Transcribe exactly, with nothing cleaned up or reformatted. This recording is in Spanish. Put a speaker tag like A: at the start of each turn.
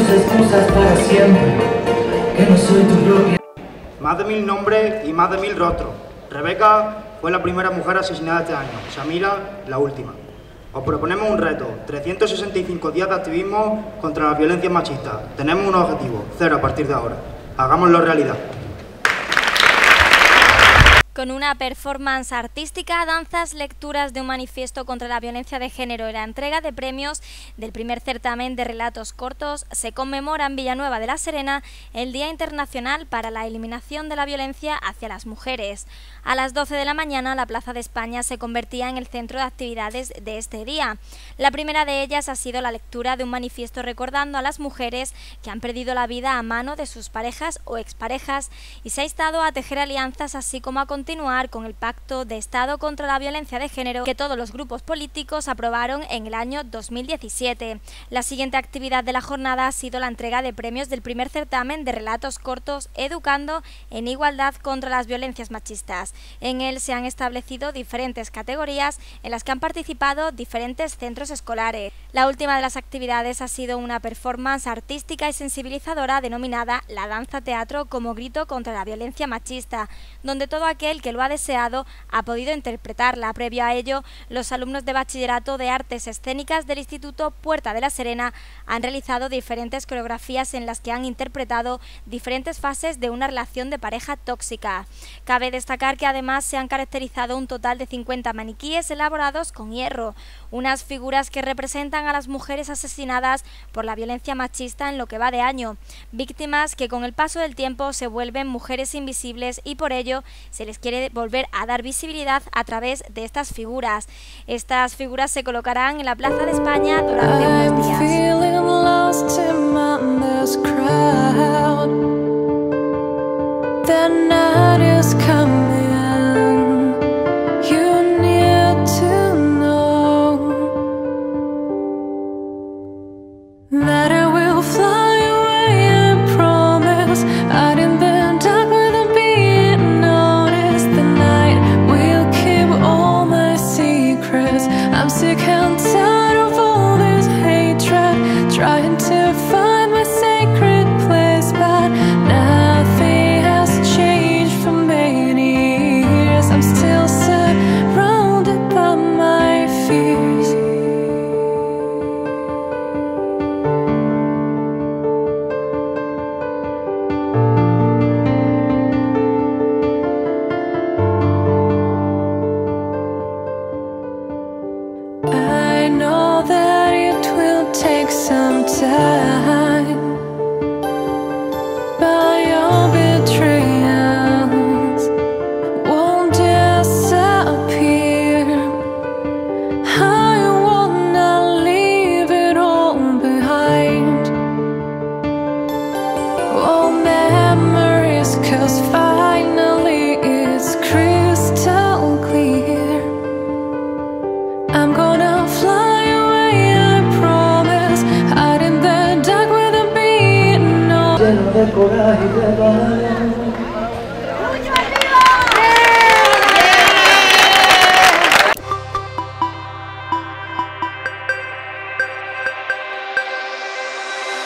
A: tus excusas para siempre, que no soy tu propia.
B: Más de mil nombres y más de mil rostros. Rebeca fue la primera mujer asesinada este año, Samira la última. Os proponemos un reto, trescientos sesenta y cinco días de activismo contra la violencia machista. Tenemos un objetivo, cero a partir de ahora. Hagámoslo realidad.
C: Con una performance artística, danzas, lecturas de un manifiesto contra la violencia de género y la entrega de premios del primer certamen de relatos cortos, se conmemora en Villanueva de la Serena el Día Internacional para la Eliminación de la Violencia hacia las Mujeres. A las doce de la mañana, la Plaza de España se convertía en el centro de actividades de este día. La primera de ellas ha sido la lectura de un manifiesto recordando a las mujeres que han perdido la vida a mano de sus parejas o exparejas y se ha instado a tejer alianzas, así como a continuar con el Pacto de Estado contra la Violencia de Género que todos los grupos políticos aprobaron en el año dos mil diecisiete. La siguiente actividad de la jornada ha sido la entrega de premios del primer certamen de relatos cortos Educando en Igualdad contra las Violencias Machistas. En él se han establecido diferentes categorías en las que han participado diferentes centros escolares. La última de las actividades ha sido una performance artística y sensibilizadora denominada La Danza Teatro como grito contra la violencia machista, donde todo aquel que lo ha deseado ha podido interpretarla. Previo a ello, los alumnos de Bachillerato de Artes Escénicas del Instituto Puerta de la Serena han realizado diferentes coreografías en las que han interpretado diferentes fases de una relación de pareja tóxica. Cabe destacar que además se han caracterizado un total de cincuenta maniquíes elaborados con hierro, unas figuras que representan a las mujeres asesinadas por la violencia machista en lo que va de año, víctimas que con el paso del tiempo se vuelven mujeres invisibles y por ello se les quiere volver a dar visibilidad a través de estas figuras. Estas figuras se colocarán en la Plaza de España durante unos días.
D: I'm sick and tired of all this hatred, trying to find my sacred place, but nothing has changed for many years. I'm still surrounded by my fears. I know that it will take some time, but your betrayals won't disappear. I wanna leave it all behind, all memories, 'cause finally it's crystal clear. I'm gonna fly away, I promise, hide in the dark with a beat. No.
A: Lleno de coraje y de valor.